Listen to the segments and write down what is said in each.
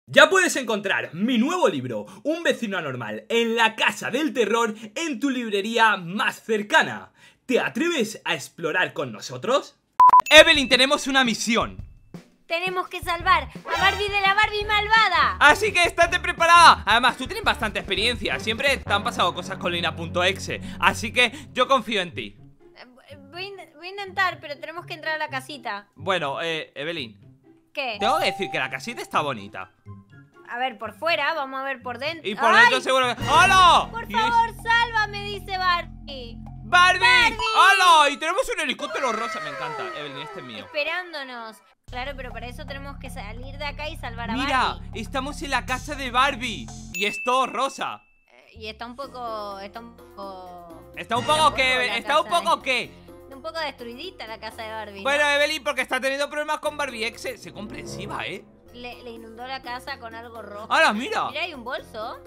Ya puedes encontrar mi nuevo libro, Un vecino anormal, en la casa del terror, en tu librería más cercana. ¿Te atreves a explorar con nosotros? Evelyn, tenemos una misión. Tenemos que salvar a Barbie de la Barbie malvada. Así que estate preparada. Además, tú tienes bastante experiencia. Siempre te han pasado cosas con Lina.exe. Así que yo confío en ti. Voy a intentar, pero tenemos que entrar a la casita. Bueno, Evelyn, ¿Qué? tengo que decir que la casita está bonita. A ver, por fuera, vamos a ver por dentro. Y por dentro seguro que... ¡Hola! Por favor, sálvame, dice Barbie. ¡Barbie! ¡Barbie! ¡Hola! Y tenemos un helicóptero rosa. Me encanta, Evelyn, este es mío. Esperándonos. Claro, pero para eso tenemos que salir de acá y salvar a Mira, Barbie. estamos en la casa de Barbie. Y es todo rosa. Y está un poco... ¿Está un poco la qué? ¿Está un casa poco qué? Un poco destruidita la casa de Barbie, Bueno, ¿no? Evelyn, porque está teniendo problemas con Barbie Exe. Sé comprensiva, ¿eh? Le inundó la casa con algo rojo. ¡Hala, mira! Mira, hay un bolso.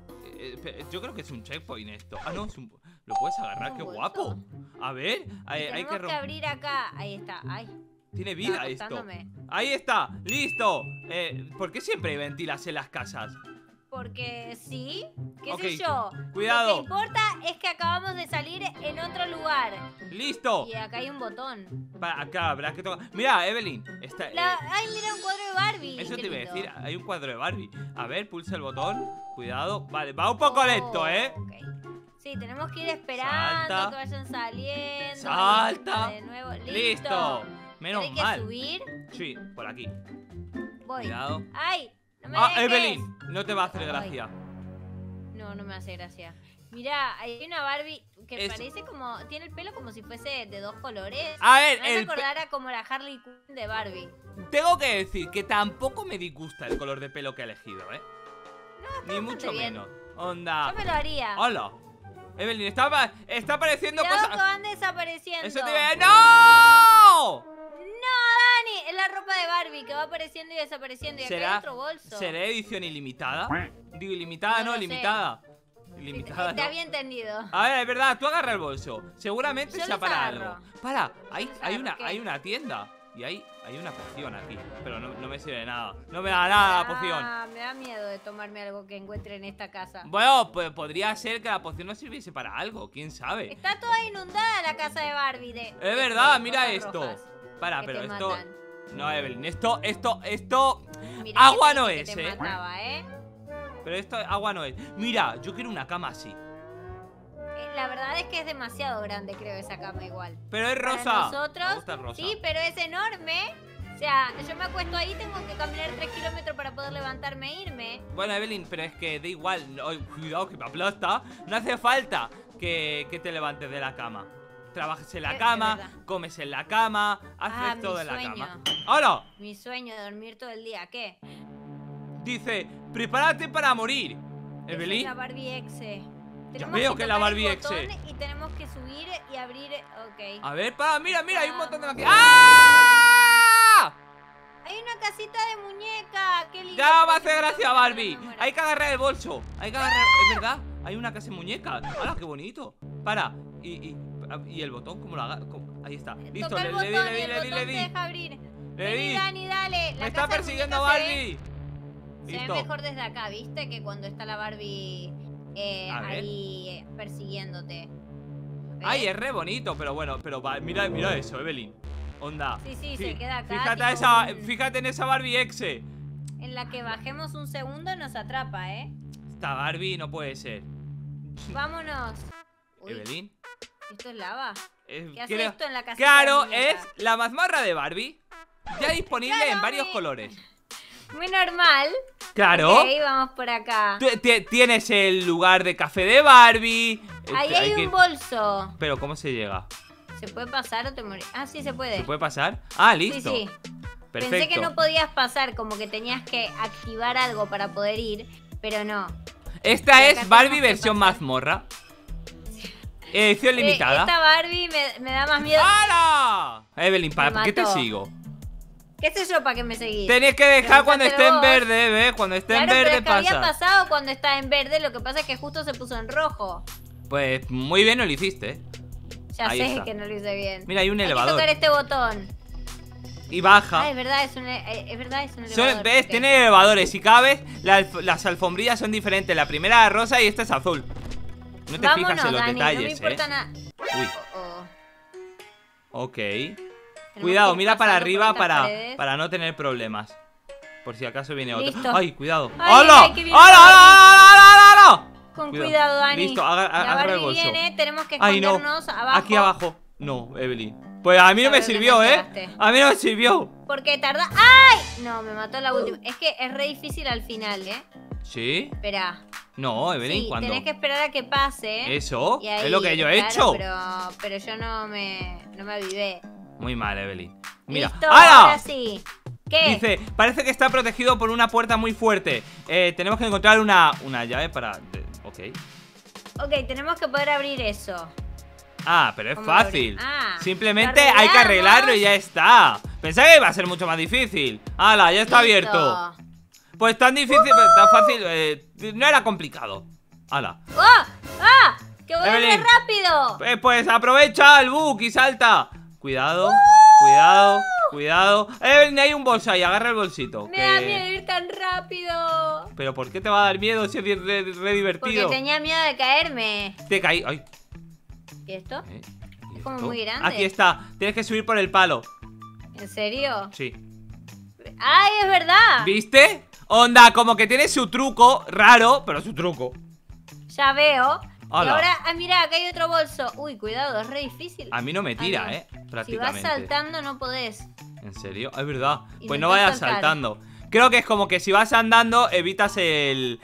Yo creo que es un checkpoint esto. Ah, no, es un... Lo puedes agarrar, ¿Un qué bolso? guapo. A ver, hay Tenemos que que abrir acá. Ahí está. Ay, Tiene vida estaba esto. acostándome. Ahí está, listo. ¿Por qué siempre hay ventilas en las casas? Porque sí, qué Ok, sé yo. cuidado. Lo que importa es que acabamos de salir en otro lugar. ¡Listo! Y acá hay un botón. Acá habrá que tocar. Mira, Evelyn, está... Ay, mira un cuadro de Barbie. Eso qué te iba a lindo. decir, hay un cuadro de Barbie. A ver, pulsa el botón. Cuidado. Vale, va un poco lento, ¿eh? Ok. Sí, tenemos que ir esperando Salta. que vayan saliendo. Salta. De nuevo. Listo. Menos ¿Hay que mal. subir? Sí, por aquí. Voy. Cuidado. ¡Ay! ¡No me Ah, dejes! Evelyn, no te va a hacer Ay. gracia. No, no me hace gracia. Mira, hay una Barbie que Es- parece como... Tiene el pelo como si fuese de dos colores. A ver, Me hace acordar a como la Harley Quinn de Barbie. tengo que decir que tampoco me disgusta el color de pelo que he elegido, ¿eh? No, Ni mucho bien. menos. Onda. Yo me lo haría. Hola. Evelyn, está apareciendo Cuidado que cosas. van desapareciendo. Eso te iba a decir. ¡No! No, Dani, es la ropa de Barbie que va apareciendo y desapareciendo. Y acá hay otro bolso. ¿Será edición ilimitada? Digo, ilimitada, No no, lo sé. limitada. Sí, Ilimitada, te no. había entendido. A ver, es verdad, tú agarra el bolso. Seguramente Yo sea los para agarro. algo. Para, hay, Yo los hay agarro, ¿qué? hay una tienda. Y hay una poción aquí. Pero no me sirve de nada. No me da nada la poción. Me da miedo de tomarme algo que encuentre en esta casa. Bueno, pues podría ser que la poción no sirviese para algo. ¿Quién sabe? Está toda inundada la casa de Barbie. Es verdad, de mira cosas esto. rojas Para, que pero te esto... matan. No, Evelyn, esto... Mira, Agua que no te es, te ¿eh? mataba, ¿eh? Pero esto agua no es. Mira, yo quiero una cama así. La verdad es que es demasiado grande, creo, esa cama igual. Pero es rosa. Para Me nosotros, gusta el rosa. sí, pero es enorme. O sea, yo me acuesto ahí, tengo que caminar 3 kilómetros para poder levantarme e irme. Bueno, Evelyn, pero es que da igual. Ay, cuidado que me aplasta. No hace falta que te levantes de la cama. Trabajes en la Es cama, verdad. comes en la cama, haces mi todo en la sueño. cama. ¡Hola! Mi sueño de dormir todo el día, ¿qué? Dice, prepárate para morir. Esa es Evelyn. la Barbie Exe. Ya veo que es la tocar el Barbie Exe. botón y tenemos que subir y abrir. Ok. A ver, mira, hay un montón de máquinas. ¡Ah! Hay una casita de muñeca. Qué lindo. Ya me hace Pero gracia, no Barbie. me muero. Hay que agarrar el bolso. Hay que agarrar. Es verdad, hay una casa de muñecas. ¡Hala, qué bonito! Para. Y el botón, ¿cómo lo haga? Ahí está. Listo, Toca el botón y el botón te deja abrir. Le Vení, di. Dani, dale. La Me está casa de persiguiendo muñecas Barbie. Se ve Listo. mejor desde acá, ¿viste? Que cuando está la Barbie A ver. ahí persiguiéndote. ¿Ves? Ay, es re bonito, pero bueno, mira eso, Evelyn. Onda. Sí, se queda acá. Fíjate en esa Barbie Exe. En la que bajemos un segundo nos atrapa, ¿eh? Esta Barbie no puede ser. Vámonos. Uy, Evelyn. ¿esto es lava? ¿Qué hace creo- esto en la casita Claro, de muñeca? es la mazmorra de Barbie. Ya disponible Claro, en varios colores. Muy normal. Claro. Ok, vamos por acá. Tienes el lugar de café de Barbie. Ahí hay un bolso. Pero ¿cómo se llega? ¿Se puede pasar o te morís? Ah, sí, se puede. ¿Se puede pasar? Ah, Sí, listo. sí. Perfecto. Pensé que no podías pasar, como que tenías que activar algo para poder ir, pero no. Esta Y acá es tenemos Barbie que versión pasar. mazmorra. Edición limitada. Esta Barbie me da más miedo. ¡Hala! Evelyn, ¿para qué te mató. sigo? ¿Qué sé yo para qué me seguís? Tenés que dejar cuando esté en Preguntátelo verde, ¿ves? Cuando esté Claro, en pero verde es que había pasa. pasado cuando estaba en verde, lo que pasa es que justo se puso en rojo. Pues muy bien lo hiciste, ¿eh? Ya Ahí sé está. que no lo hice bien. Mira, hay un Hay elevador. que tocar este botón. y baja. Ah, es verdad, es un elevador. ¿Ves? Ok. Tiene elevadores y cada vez las alfombrillas son diferentes. La primera es rosa y esta es azul. No te Vámonos, fijas en los Dani, detalles, no me importa nada. Uy, ok. Tenemos Cuidado, que ir mira para pasando arriba por estas paredes. para no tener problemas. Por si acaso viene otro. Listo. Ay, cuidado. Ay, ¡Hola! ay, que viene ¡Hola, hola, hola! Con cuidado, Dani. Listo, La agarra el Barbie bolso. viene, tenemos que Ay, no. escondernos abajo. Aquí abajo. No, Evelyn. Pues a mí no me Sabes que sirvió, no ¿eh? llegaste. A mí no me sirvió. Porque tarda. ¡Ay! No, me mató la última. Es que es re difícil al final, ¿eh? ¿Sí? Espera. No, Evelyn, Sí, ¿cuándo? tenés que esperar a que pase. Eso, Y ahí, es lo que yo he claro, hecho. Pero yo no me avivé. Muy mal, Evelyn. Mira. Listo, ¡Hala! ahora sí. ¿Qué? Dice, parece que está protegido por una puerta muy fuerte. Tenemos que encontrar una llave para... Ok. Ok, tenemos que poder abrir eso. Ah, pero es ¿Cómo fácil. abrir? Ah, Simplemente ¿lo hay que arreglamos? arreglarlo y ya está. Pensaba que iba a ser mucho más difícil. ¡Hala! Ya está Listo. abierto. Pues tan difícil, pero tan fácil. No era complicado. ¡Hala! ¡Ah! ¡Ah! ¡Que vuelve Evelyn. rápido! Pues aprovecha el bug y salta. Cuidado, cuidado, cuidado. Evelyn, hay un bolso ahí, agarra el bolsito. Me da miedo ir tan rápido. Pero ¿por qué te va a dar miedo si es re Porque divertido? tenía miedo de caerme. Te caí. Ay. ¿Y esto? ¿Y Es como esto? muy grande. Aquí está. Tienes que subir por el palo. ¿En serio? Sí. ¡Ay, es verdad! ¿Viste? Onda, como que tiene su truco raro, pero su truco. Ya veo. Hola. Y ahora, mira, acá hay otro bolso. Uy, cuidado, es re difícil. A mí no me tira, no. Si prácticamente. vas saltando no podés. ¿En serio? Es verdad. Y Pues me no puedes vayas saltar. saltando. Creo que es como que si vas andando, evitas el...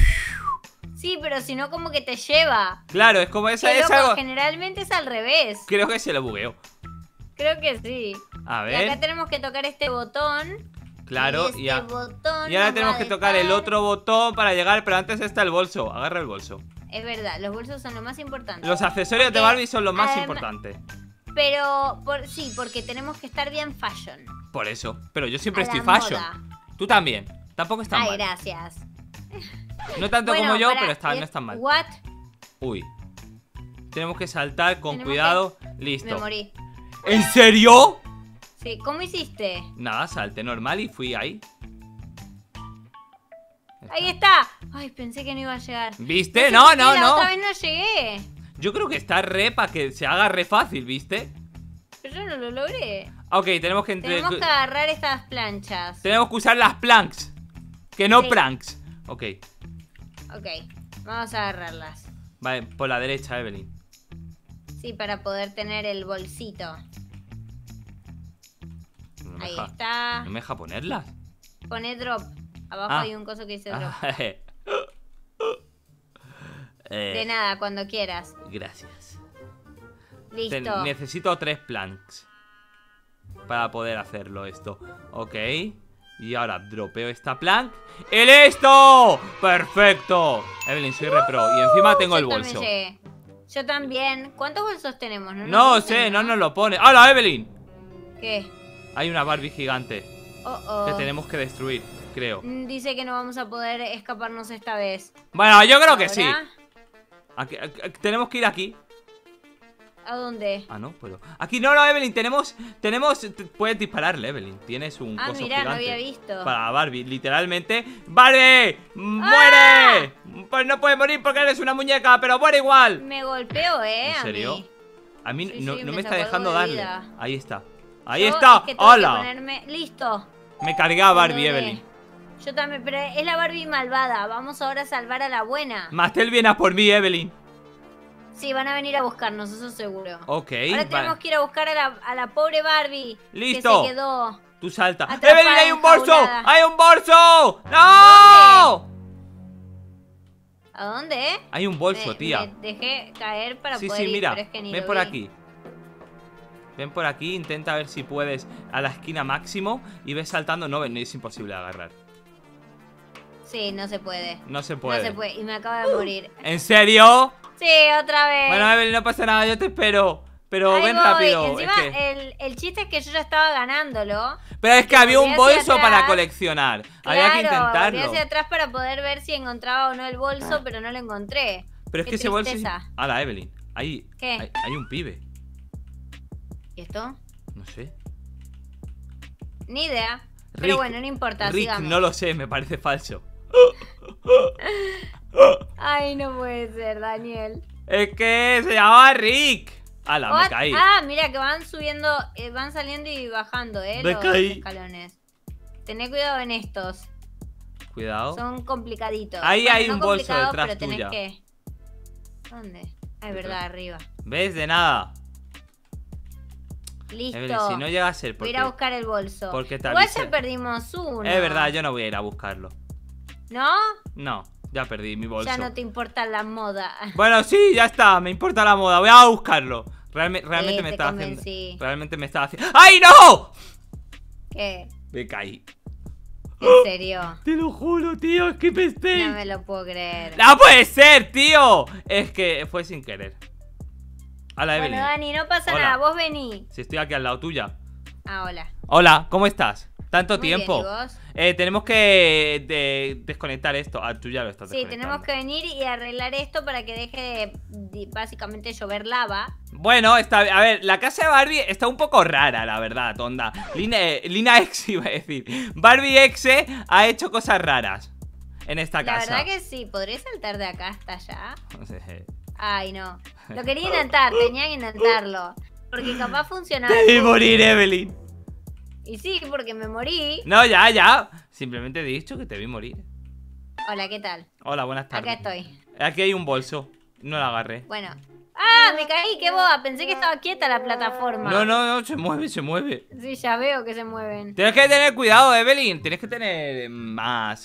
Sí, pero si no como que te lleva. Claro, es como esa Qué es loco, algo... generalmente es al revés. Creo que se lo bugueó. Creo que sí. A Y acá ver. tenemos que tocar este botón. Claro, y y, este botón y ahora nos tenemos va que a tocar el dejar- otro botón para llegar, pero antes está el bolso. Agarra el bolso. Es verdad, los bolsos son lo más importante. Los accesorios de Porque, Barbie son lo más además- importante. Pero, sí, porque tenemos que estar bien fashion. Por eso. Pero yo siempre A la estoy fashion. moda. Tú también. Tampoco está Ay, mal. gracias. No tanto Bueno, como yo, para- pero no está mal. What? Uy. Tenemos que saltar con Tenemos cuidado. Me Listo. morí. ¿En serio? Sí, ¿cómo hiciste? Nada, salté normal y fui ahí. Ahí está. Ay, pensé que no iba a llegar. ¿Viste? No sé No, por qué no, la no. otra vez no llegué. Yo creo que está re para que se haga re fácil, ¿viste? Pero yo no lo logré. Ok, tenemos que Tenemos que agarrar estas planchas. tenemos que usar las planks. Que no Sí. pranks. Ok. Ok, vamos a agarrarlas. Vale, por la derecha, Evelyn. Sí, para poder tener el bolsito. No me Ahí deja- está. ¿No me deja ponerlas? Pone drop. Abajo Ah. hay un coso que dice drop. De Eh, nada, cuando quieras. gracias. Listo. Necesito 3 planks para poder hacerlo esto. Ok. Y ahora dropeo esta plank. ¡Y listo! ¡Perfecto! Evelyn, soy repro. Y encima tengo el Yo también bolso. llegué. Yo también. ¿Cuántos bolsos tenemos? No nos sé, dicen, no nos lo pone. ¡Hola, Evelyn! ¿Qué? Hay una Barbie gigante Oh, que oh. tenemos que destruir, creo. Dice que no vamos a poder escaparnos esta vez. Bueno, yo creo que sí. ¿Ahora? Tenemos que ir aquí. ¿A dónde? Ah, no, puedo. Aquí no, Evelyn, puedes dispararle, Evelyn. Tienes un Ah, coso mirá, no gigante. había visto. Para Barbie, literalmente. ¡Barbie! ¡Muere! Pues no puedes morir porque eres una muñeca, pero muere igual. Me golpeó, ¿En a serio? mí. A mí Sí, no, sí, no me me está sacó dejando algo de darle. vida. Ahí está. Ahí Yo está. es que tengo que ¡Hola! ponerme... Listo. Me cargué a Barbie, Logré. Evelyn. Yo también, pero es la Barbie malvada. Vamos ahora a salvar a la buena. Mastel viene a por mí, Evelyn. Sí, van a venir a buscarnos, eso seguro. Ok, Ahora tenemos vale. que ir a buscar a la pobre Barbie. Listo. Que se quedó. Tú salta. Atrapada, ¡Evelyn, hay un bolso! enjaulada. ¡Hay un bolso! ¡No! ¿A dónde? Hay un bolso, tía. Me dejé caer para Sí, poder sí, ir, mira. pero es que ni Ven lo por vi. aquí. Ven por aquí, intenta ver si puedes a la esquina máximo y ves saltando. No, es imposible agarrar. Sí, no se puede. No se puede. No se puede. Y me acabo de morir. ¿En serio? Sí, otra vez. Bueno, Evelyn, no pasa nada, yo te espero. Pero Ahí ven voy. rápido. Encima, Es que... el chiste es que yo ya estaba ganándolo. Pero es que había un volví hacia bolso para atrás. coleccionar. Había que Claro, volví intentarlo. hacia atrás para poder ver si encontraba o no el bolso, pero no lo encontré. Pero es Qué que ese bolso. tristeza. Hala, Evelyn. Ahí. ¿Qué? Hay un pibe. ¿Y esto? No sé. Ni idea. Rick, Pero bueno, no importa, Rick, sigamos. no lo sé, me parece falso. Ay, no puede ser, Daniel. Es que se llamaba Rick. ¡Hala, me What? caí! Ah, mira que van subiendo, van saliendo y bajando, Me los caí. escalones. Tené cuidado en estos. Cuidado. Son complicaditos. Ahí Bueno, hay no un bolso complicados, detrás pero tenés tuya. que... ¿Dónde? Ah, es verdad, arriba. ¿Ves? De nada. Listo. Evelyn, si no llega a ser Voy a porque... ir a buscar el bolso. porque te Igual avisé. ya perdimos uno. Es verdad, yo no voy a ir a buscarlo. ¿No? No, ya perdí mi bolso. Ya no te importa la moda. Bueno, sí, ya está, me importa la moda. Voy a buscarlo. Realmente me te estaba haciendo... convencí. Realmente me estaba haciendo... ¡Ay, no! ¿Qué? Me caí. ¿En serio? Te lo juro, tío, es que me esté... No me lo puedo creer. ¡No puede ser, tío! Es que fue sin querer. Hola, Bueno, Evelyn. Dani, no pasa Hola. nada. Vos vení. Si estoy aquí al lado tuya. Ah, hola. Hola, ¿cómo estás? ¿Tanto Muy bien, tiempo? ¿y vos? Tenemos que desconectar esto. Ah, tú ya lo estás Sí, desconectando. tenemos que venir y arreglar esto para que deje de básicamente llover lava. Bueno, está bien. A ver, la casa de Barbie está un poco rara, la verdad, tonda. Lina X iba a decir. Barbie X ha hecho cosas raras en esta La casa. verdad que sí, ¿podré saltar de acá hasta allá? No sé. Ay, no. Lo quería intentar, tenía que intentarlo. Porque capaz funcionaba. Te vi morir, Evelyn. Y sí, porque me morí. No, ya. Simplemente he dicho que te vi morir. Hola, ¿qué tal? Hola, buenas tardes. Acá estoy. Aquí hay un bolso. No lo agarré. Bueno. ¡Ah! Me caí, qué boba. Pensé que estaba quieta la plataforma. No, se mueve, se mueve. Sí, ya veo que se mueven. Tienes que tener cuidado, Evelyn. Tienes que tener más...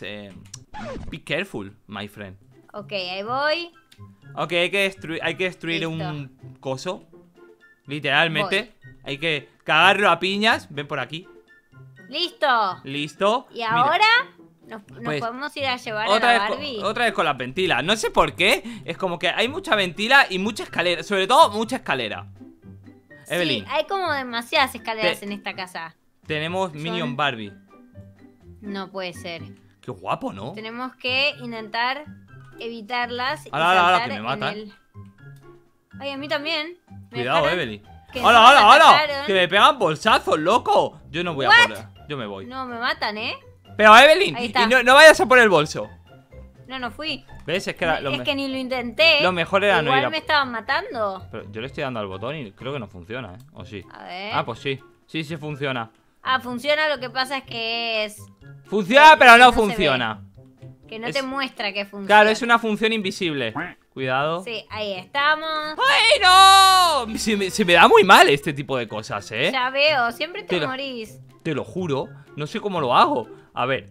be careful, my friend. Ok, ahí voy. Ok, hay que destruir Listo. un coso. Literalmente. Hay que cagarlo a piñas. Ven por aquí. ¡Listo! Listo. ¿Y Mira, ahora? ¿Nos Pues, podemos ir a llevar a la Barbie? otra vez con las ventilas. No sé por qué. Es como que hay mucha ventila y mucha escalera. Sobre todo, mucha escalera. Evelyn, Sí, hay como demasiadas escaleras Te- en esta casa. tenemos Minion Barbie. No puede ser. Qué guapo, ¿no? Tenemos que intentar evitarlas y Ala, saltar que me en matan. el... Ay, a mí también. Me Cuidado, dejaron Evelyn. que ¡Hola, no me hola, hola! atacaron. Que me pegan bolsazos, loco. Yo no voy a poder. Yo me voy. No, me matan, ¿eh? Pero, Evelyn, Ahí está. y no vayas a por el bolso. No fui. ¿Ves? Es que era Es que ni lo intenté. lo mejor era no Igual ir a- me estaban matando. Pero yo le estoy dando al botón y creo que no funciona, ¿eh? ¿O sí? A ver. Ah, pues sí. Sí, sí funciona. Ah, funciona, lo que pasa es que es... Funciona, pero no No se funciona. Que no Es- te muestra que funciona. Claro, es una función invisible. Cuidado. Sí, ahí estamos. ¡Ay, no! Se me da muy mal este tipo de cosas, ¿eh? Ya veo, siempre te Te lo- morís. Te lo juro. No sé cómo lo hago. A ver.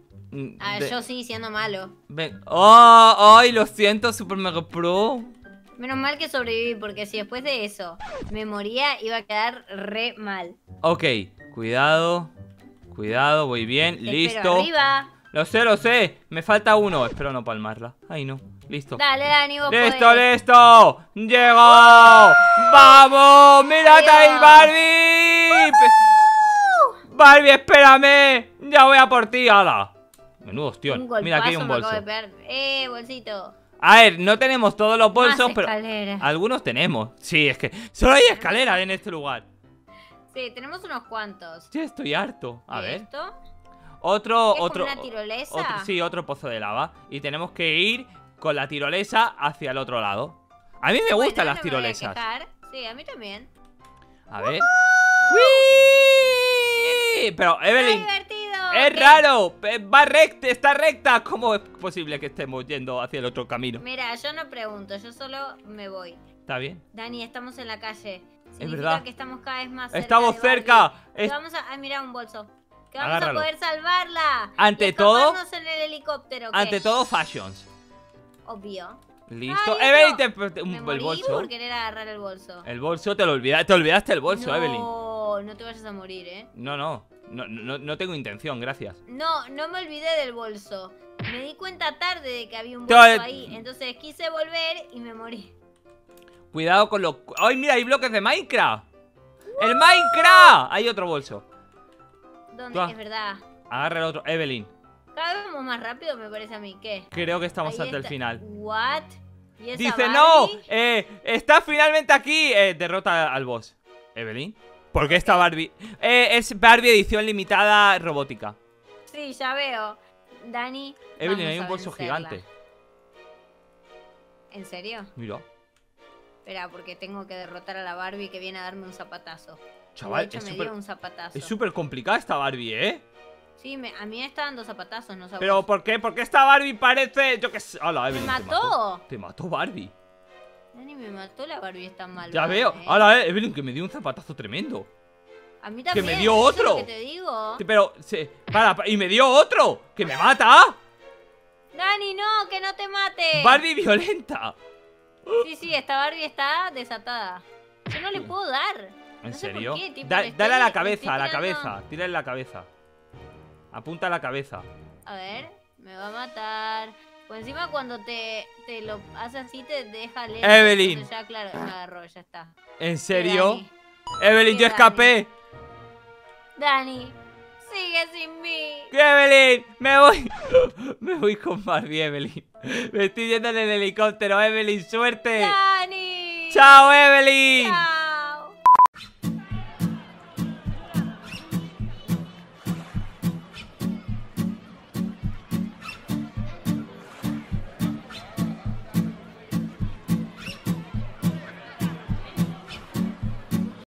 Ah, yo sí, siendo malo. Ven. ¡Oh! ¡Ay, lo siento, Super Mega Pro! Menos mal que sobreviví, porque si después de eso me moría, iba a quedar re mal. Ok, cuidado. Cuidado, voy bien. Te Listo. espero arriba. Lo sé. Me falta uno. Espero no palmarla. Ay, no. Listo. Dale, Dani, vos ¡Listo, podés. listo! ¡Llegó! ¡Vamos! ¡Mírate ahí, Adiós. Barbie! ¡Barbie, espérame! ¡Ya voy a por ti! ¡Hala! Menudo ostión. Un golpazo Mira, aquí hay un me acabo bolso. de pegar. Bolsito. A ver, no tenemos todos los bolsos, Más pero escaleras. algunos tenemos. Sí, es que solo hay escaleras en este lugar. Sí, tenemos unos cuantos. Ya estoy harto. A ¿Y ver. esto? Otro, ¿Es otro. como una tirolesa? Sí, otro pozo de lava. Y tenemos que ir con la tirolesa hacia el otro lado. A mí me Bueno, gustan no las me voy a tirolesas. quejar. Sí, a mí también. A ver. ¡Uy! Pero, ¡Qué Evelyn, divertido! es ¿Qué? raro. Va recta, está recta. ¿Cómo es posible que estemos yendo hacia el otro camino? Mira, yo no pregunto, yo solo me voy. ¿Está bien? Dani, estamos en la calle. Significa verdad. que estamos cada vez más cerca Estamos de Barbie. cerca. Que vamos a... Ay, mira, un bolso. Que vamos Agárralo. a poder salvarla. Ante y todo- escaparnos en el helicóptero. ¿qué? Ante todo, fashions. Obvio. Listo. Ay, Evelyn, Me el morí bolso. por querer agarrar el bolso. El bolso, te olvidaste el bolso, no, Evelyn. No te vayas a morir, ¿eh? No tengo intención, gracias. No me olvidé del bolso. Me di cuenta tarde de que había un Te- bolso ahí. Entonces quise volver y me morí. Cuidado con los... ¡Ay, mira! Hay bloques de Minecraft. ¡El Minecraft! Hay otro bolso. ¿Dónde? Tú- Es verdad. Agarra el otro. Evelyn, Cada vez vamos más rápido, me parece a mí. ¿Qué? creo que estamos Ahí ante el está. final. ¿What? ¿Y esa Dice, Barbie? no, está finalmente aquí. Derrota al boss. Evelyn, ¿Por qué está Barbie? Es Barbie edición limitada robótica. Sí, ya veo. Dani, Evelyn, vamos hay un a bolso vencerla. gigante. ¿En serio? Mira. Espera, porque tengo que derrotar a la Barbie que viene a darme un zapatazo. Chaval, de hecho, es me súper... dio un zapatazo. Es súper complicada esta Barbie, ¿eh? Sí, a mí me está dando zapatazos, no sabes. Pero ¿por qué? Porque esta Barbie parece... Yo qué sé... Hola, Evelyn, ¡Me mató! Te mató Barbie. Dani me mató, la Barbie está mal. Ya veo. Hola, Evelyn, que me dio un zapatazo tremendo. A mí también. Que me dio eso otro. es lo que te digo. Pero... y me dio otro. ¡Que me mata! Dani, no, que no te mate. Barbie violenta. Sí, esta Barbie está desatada. Yo no le puedo dar. ¿En No sé por serio? qué, tipo, Dale a la le estoy cabeza, a la tirando- cabeza. Tírale en la cabeza. Apunta a la cabeza. A ver, me va a matar. Pues encima cuando te lo hace así te deja lento. Evelyn. Entonces ya, claro, me agarró, ya está. ¿En Sí, serio? Dani. Evelyn, Sí, yo escapé. Dani, sigue sin mí. Evelyn, me voy. Me voy con Barbie, Evelyn. Me estoy yendo en el helicóptero, Evelyn, suerte. Dani. Chao, Evelyn. Chao.